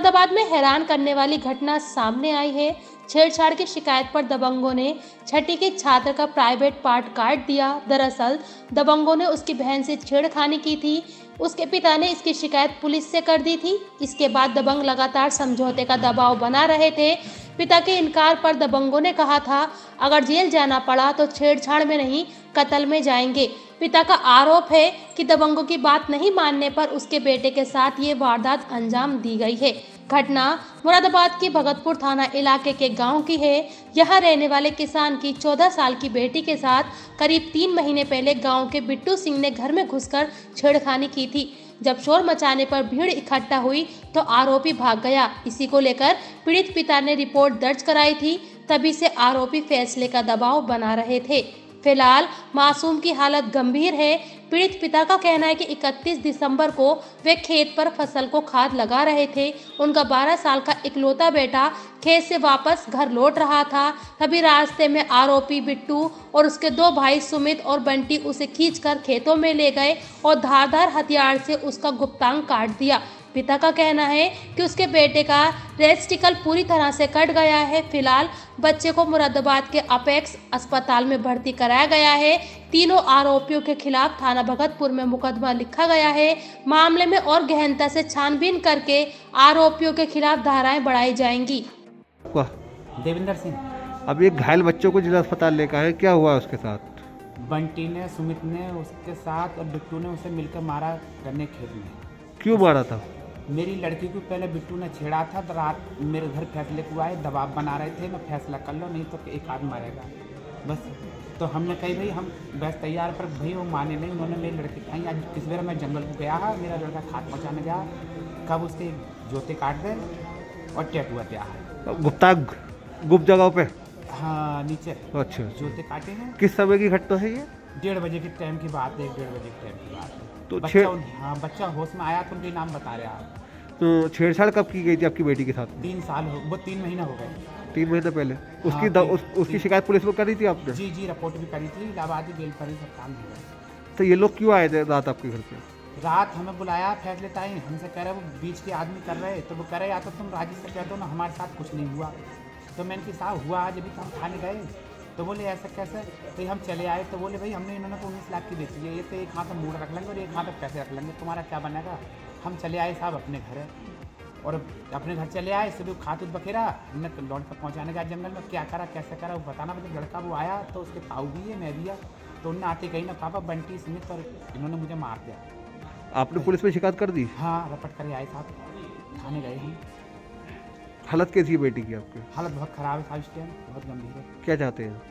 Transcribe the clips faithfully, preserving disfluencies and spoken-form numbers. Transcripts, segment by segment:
मुरादाबाद में हैरान करने वाली घटना सामने आई है। छेड़छाड़ की शिकायत पर दबंगों ने छठी के छात्र का प्राइवेट पार्ट काट दिया। दरअसल दबंगों ने उसकी बहन से छेड़खानी की थी। उसके पिता ने इसकी शिकायत पुलिस से कर दी थी। इसके बाद दबंग लगातार समझौते का दबाव बना रहे थे। पिता के इनकार पर दबंगों ने कहा था, अगर जेल जाना पड़ा तो छेड़छाड़ में नहीं, कत्ल में जाएंगे। पिता का आरोप है कि दबंगों की बात नहीं मानने पर उसके बेटे के साथ ये वारदात अंजाम दी गई है। घटना मुरादाबाद की भगतपुर थाना इलाके के गांव की है। यहाँ रहने वाले किसान की चौदह साल की बेटी के साथ करीब तीन महीने पहले गांव के बिट्टू सिंह ने घर में घुसकर छेड़खानी की थी। जब शोर मचाने पर भीड़ इकट्ठा हुई तो आरोपी भाग गया। इसी को लेकर पीड़ित पिता ने रिपोर्ट दर्ज कराई थी। तभी से आरोपी फैसले का दबाव बना रहे थे। फिलहाल मासूम की हालत गंभीर है। पीड़ित पिता का कहना है कि इकतीस दिसंबर को वे खेत पर फसल को खाद लगा रहे थे। उनका बारह साल का इकलौता बेटा खेत से वापस घर लौट रहा था। तभी रास्ते में आरोपी बिट्टू और उसके दो भाई सुमित और बंटी उसे खींचकर खेतों में ले गए और धारदार हथियार से उसका गुप्तांग काट दिया। पिता का कहना है कि उसके बेटे का टेस्टिकल पूरी तरह से कट गया है। फिलहाल बच्चे को मुरादाबाद के अपेक्स अस्पताल में भर्ती कराया गया है। तीनों आरोपियों के खिलाफ थाना भगतपुर में मुकदमा लिखा गया है। मामले में और गहनता से छानबीन करके आरोपियों के खिलाफ धाराएं बढ़ाई जाएंगी। देवेंद्र सिंह। अब ये घायल बच्चों को जिला अस्पताल लेकर आए, क्या हुआ उसके साथ? बंटी ने, सुमित ने उसके साथ और बिट्टू ने उसे मिलकर मारा गन्ने खेत में। क्यों मारा था? मेरी लड़की को पहले बिट्टू ने छेड़ा था तो रात मेरे घर फैसले को आए, दबाव बना रहे थे, मैं फैसला कर लो नहीं तो एक आदमी मारेगा बस। तो हमने कही भाई हम बस तैयार, पर भाई वो माने नहीं। उन्होंने मेरी लड़की कहीं आज किस बार मैं जंगल को गया है, मेरा लड़का खाद पहुँचाने गया, कब उसके जोते काट दे और टैटू हत्या है। गुप्ता गुप्त जगह पे? हाँ, नीचे। अच्छा, जोते काटे हैं। किस समय की घटना है ये? डेढ़ बजे के टाइम की बात है, डेढ़ बजे के टाइम की बात है। तो बच्चा हाँ बच्चा होश में आया तो उनके नाम बता रहे आप। तो छेड़छाड़ कब की गई थी आपकी बेटी के साथ? तीन साल हो, वो तीन महीना हो गए। तीन महीने पहले उसकी हाँ, द, उस, उसकी शिकायत पुलिस में करी थी आपने? जी जी, रिपोर्ट भी करी थी, इलाहाबाद जेल पर ही सब काम हुआ। तो ये लोग क्यों आए थे रात आपके घर पे? रात हमें बुलाया फैसले ताई, हमसे कह रहे वो बीच के आदमी कर रहे, तो वो कह रहे या तो तुम राजी से कह दो ना, हमारे साथ कुछ नहीं हुआ। तो मैंने कि साहब हुआ आज, अभी तो हम खाने गए। तो बोले ऐसा कैसे? तो हम चले आए तो बोले भाई हमने इन्होंने को उन्नीस लाख की बेची है, ये तो एक हाथ में मूड रख लेंगे और एक हाथ में पैसे रख लेंगे, तुम्हारा क्या बनेगा। हम चले आए साहब अपने घर, और अपने घर चले आए, सुबह खातूत बखेरा, हमने लौट तक पहुँचाने का जंगल में क्या करा कैसे करा वो बताना। मतलब लड़का वो आया तो उसके ताऊ भी है, मैं भी है, तो उन्होंने आते कही ना पापा बंटी सुमित और इन्होंने मुझे मार दिया। आपने पुलिस में शिकायत कर दी? हाँ, रपट कर आए साहब, थाने गए हम। हालत कैसी है बेटी की आपकी? हालत बहुत ख़राब है साहब, इस टाइम बहुत गंभीर है। क्या चाहते हैं?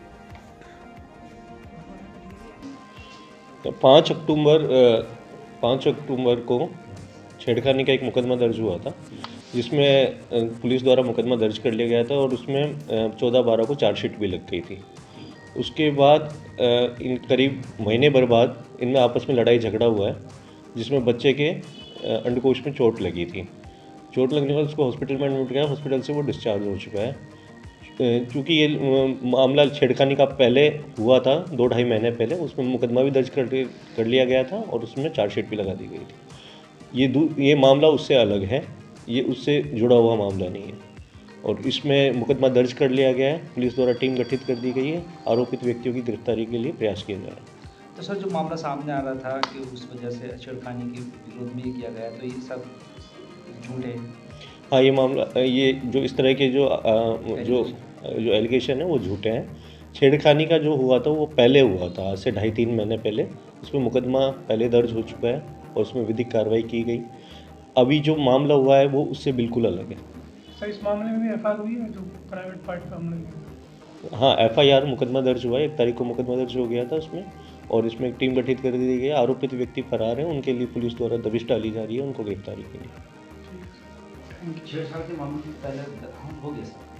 तो पाँच अक्टूबर पाँच अक्टूबर को छेड़खानी का एक मुकदमा दर्ज हुआ था, जिसमें पुलिस द्वारा मुकदमा दर्ज कर लिया गया था और उसमें चौदह बारह को चार्जशीट भी लग गई थी। उसके बाद इन करीब महीने भर बाद इनमें आपस में लड़ाई झगड़ा हुआ है, जिसमें बच्चे के अंडकोश में चोट लगी थी। चोट लगने के बाद उसको हॉस्पिटल में एडमिट किया, हॉस्पिटल से वो डिस्चार्ज हो चुका है। क्योंकि ये मामला छेड़खानी का पहले हुआ था, दो ढाई महीने पहले, उसमें मुकदमा भी दर्ज कर कर लिया गया था और उसमें चार्जशीट भी लगा दी गई थी। ये ये मामला उससे अलग है, ये उससे जुड़ा हुआ मामला नहीं है और इसमें मुकदमा दर्ज कर लिया गया है। पुलिस द्वारा टीम गठित कर दी गई है, आरोपित व्यक्तियों की गिरफ्तारी के लिए प्रयास किया जा रहा है। तो सर, जो मामला सामने आ रहा था कि उस वजह से छेड़खानी के विरोध में किया गया, तो ये सब झूठ है? हाँ, ये मामला, ये जो इस तरह के जो आ, जो जो एलिगेशन है वो झूठे हैं। छेड़खानी का जो हुआ था वो पहले हुआ था, आज से ढाई तीन महीने पहले। उसमें मुकदमा पहले दर्ज हो चुका है और उसमें विधिक कार्रवाई की गई। अभी जो मामला हुआ है वो उससे बिल्कुल अलग है। सर, इस मामले में भी एफ आई आर हुई है जो प्राइवेट पार्ट का हमने? हाँ, एफ आई आर मुकदमा दर्ज हुआ है, एक तारीख को मुकदमा दर्ज हो गया था उसमें, और इसमें एक टीम गठित कर दी गई है। आरोपित व्यक्ति फरार हैं, उनके लिए पुलिस द्वारा दबिश डाली जा रही है उनको गिरफ्तारी के लिए। छेड़छाड़ के मामले पहले हो गया सर?